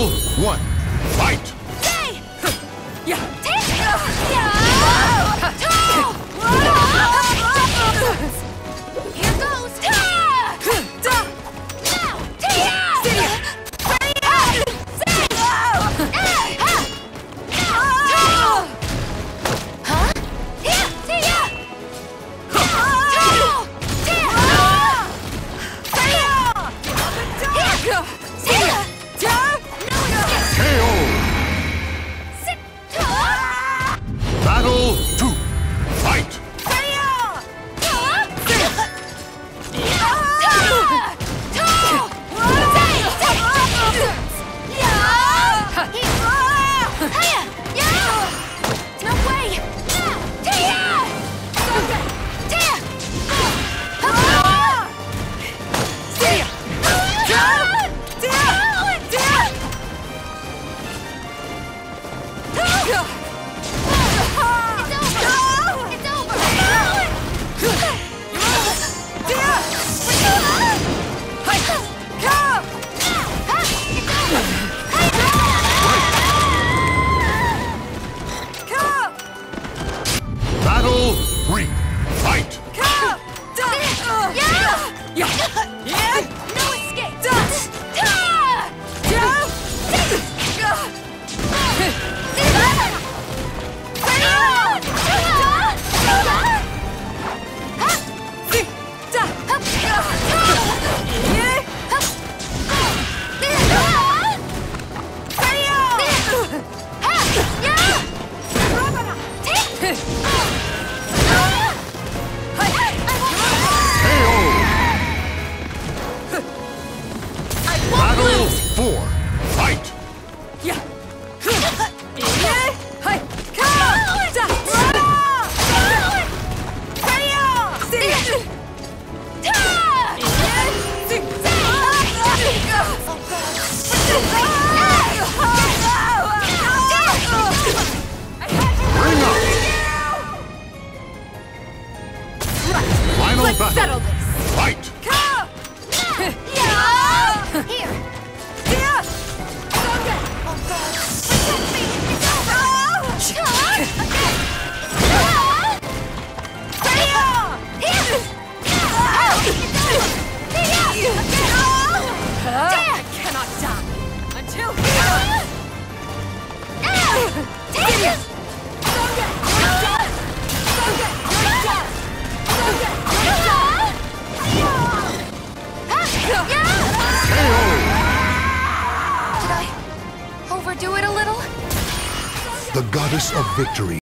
Battle 1. Fight! Here goes! Battle 2. Fight! No way! Battle 3. Fight! No escape! Battle 4. Fight! Bring up! Final Let's battle. settle this! Fight! Here! I cannot die until Did I overdo it a little? The goddess of victory